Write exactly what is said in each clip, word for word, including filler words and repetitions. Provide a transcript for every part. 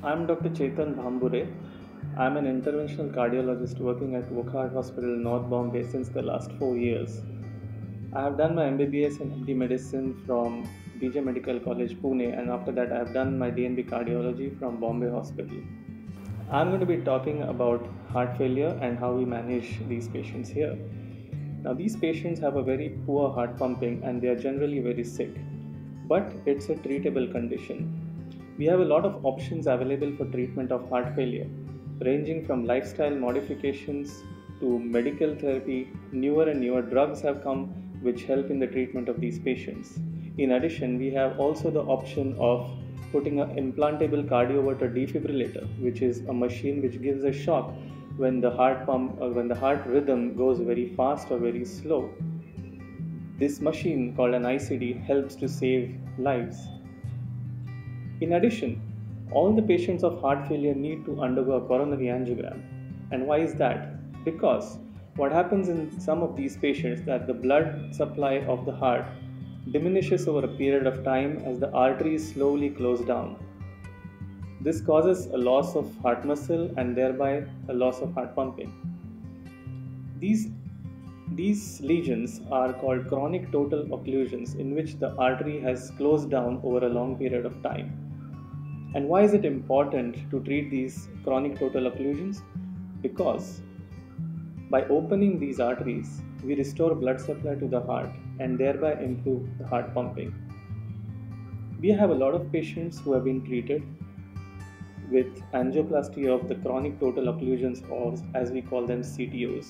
I'm Doctor Chetan Bhambure. I'm an interventional cardiologist working at Wockhardt Hospital, North Bombay since the last four years. I have done my M B B S and M D medicine from B J Medical College, Pune, and after that I have done my D N B cardiology from Bombay Hospital. I'm going to be talking about heart failure and how we manage these patients here. Now, these patients have a very poor heart pumping and they are generally very sick, but it's a treatable condition. We have a lot of options available for treatment of heart failure, ranging from lifestyle modifications to medical therapy. Newer and newer drugs have come which help in the treatment of these patients. In addition, we have also the option of putting an implantable cardioverter defibrillator, which is a machine which gives a shock when the heart pump or when the heart rhythm goes very fast or very slow. This machine, called an I C D, helps to save lives. In addition, all the patients of heart failure need to undergo a coronary angiogram. And why is that? Because what happens in some of these patients that the blood supply of the heart diminishes over a period of time as the arteries slowly close down. This causes a loss of heart muscle and thereby a loss of heart pumping. These, these lesions are called chronic total occlusions, in which the artery has closed down over a long period of time. And why is it important to treat these chronic total occlusions? Because by opening these arteries, we restore blood supply to the heart and thereby improve the heart pumping. We have a lot of patients who have been treated with angioplasty of the chronic total occlusions, or as we call them, C T Os.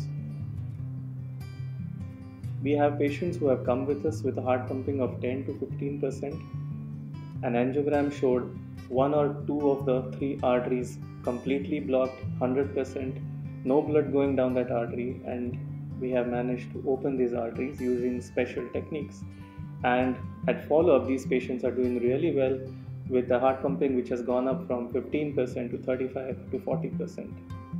We have patients who have come with us with a heart pumping of ten to fifteen percent. An angiogram showed one or two of the three arteries completely blocked, one hundred percent, no blood going down that artery, and we have managed to open these arteries using special techniques. And at follow-up, these patients are doing really well with the heart pumping which has gone up from fifteen percent to thirty-five to forty percent.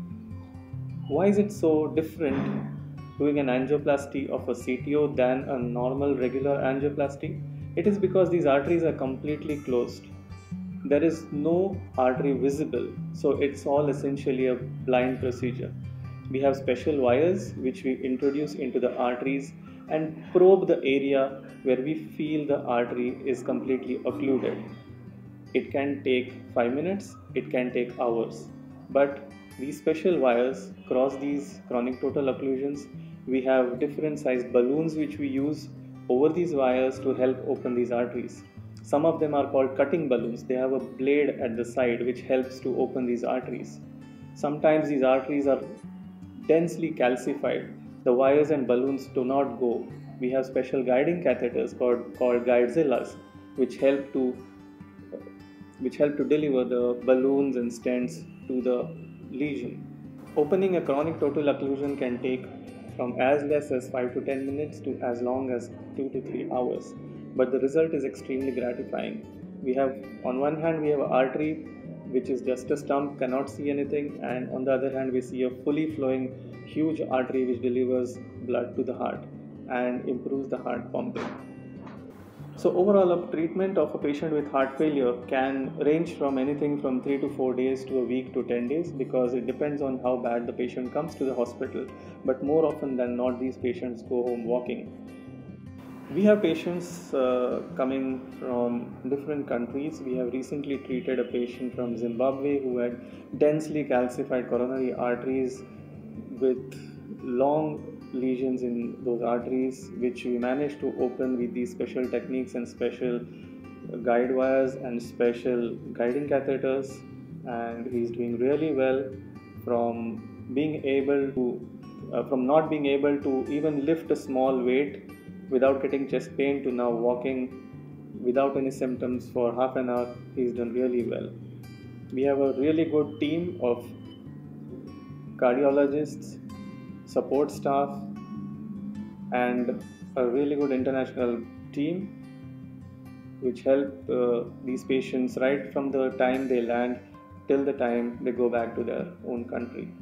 Why is it so different doing an angioplasty of a C T O than a normal regular angioplasty? It is because these arteries are completely closed. There is no artery visible, so it's all essentially a blind procedure. We have special wires which we introduce into the arteries and probe the area where we feel the artery is completely occluded. It can take five minutes, it can take hours, but these special wires cross these chronic total occlusions. We have different sized balloons which we use over these wires to help open these arteries. Some of them are called cutting balloons. They have a blade at the side which helps to open these arteries. Sometimes these arteries are densely calcified. The wires and balloons do not go. We have special guiding catheters called, called guidezillas which help to which help to deliver the balloons and stents to the lesion. Opening a chronic total occlusion can take from as less as five to ten minutes to as long as two to three hours. But the result is extremely gratifying. We have, on one hand, we have an artery which is just a stump, cannot see anything, and on the other hand, we see a fully flowing, huge artery which delivers blood to the heart and improves the heart pumping. So overall, a treatment of a patient with heart failure can range from anything from three to four days to a week to ten days, because it depends on how bad the patient comes to the hospital. But more often than not, these patients go home walking. We have patients uh, coming from different countries. We have recently treated a patient from Zimbabwe who had densely calcified coronary arteries with long lesions in those arteries, which we managed to open with these special techniques and special guide wires and special guiding catheters. And he's doing really well from being able to, uh, from not being able to even lift a small weight without getting chest pain to now walking without any symptoms for half an hour. He's done really well. We have a really good team of cardiologists, support staff, and a really good international team which help uh, these patients right from the time they land till the time they go back to their own country.